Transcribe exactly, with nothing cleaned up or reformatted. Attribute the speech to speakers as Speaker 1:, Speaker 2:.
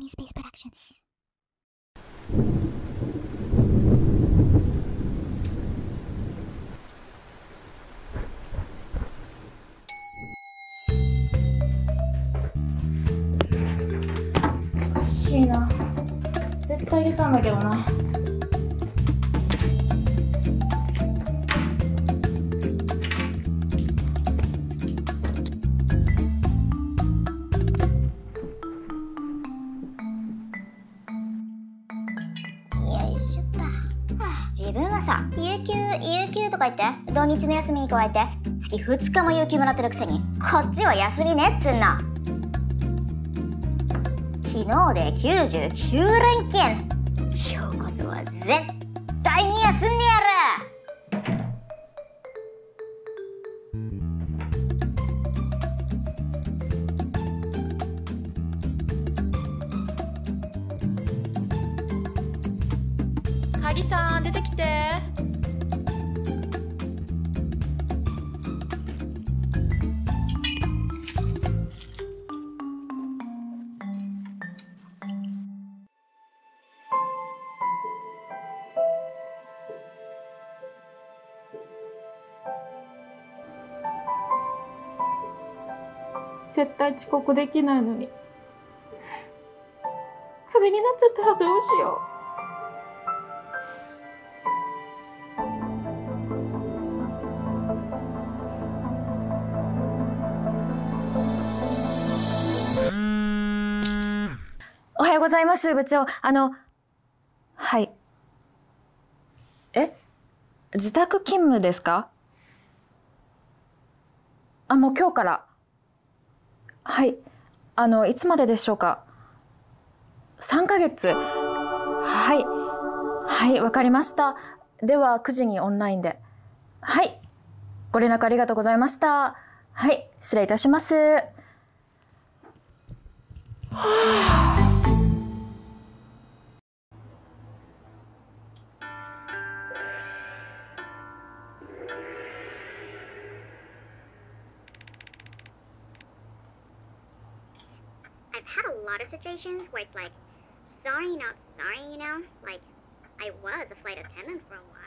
Speaker 1: Tiny Space Productions. おかしいな。絶対入れたんだけどな。
Speaker 2: 自分はさ、有給有給とか言って土日の休みに加えて月ふつかも有給もらってるくせにこっちは休みねっつんの。昨日できゅうじゅうきゅうれんけん。今日こそは絶対に休んでやる。
Speaker 3: 鍵さん出てきて。
Speaker 4: 絶対遅刻できないのにクビになっちゃったらどうしよう。
Speaker 5: おはようございます、部長。あの、はい。え？自宅勤務ですか？あ、もう今日から。はい。あの、いつまででしょうか？さんかげつ。はい。はい、わかりました。では、くじにオンラインで。はい。ご連絡ありがとうございました。はい、失礼いたします。はあ。
Speaker 2: I've had a lot of situations where it's like, sorry, not sorry, you know? Like, I was a flight attendant for a while.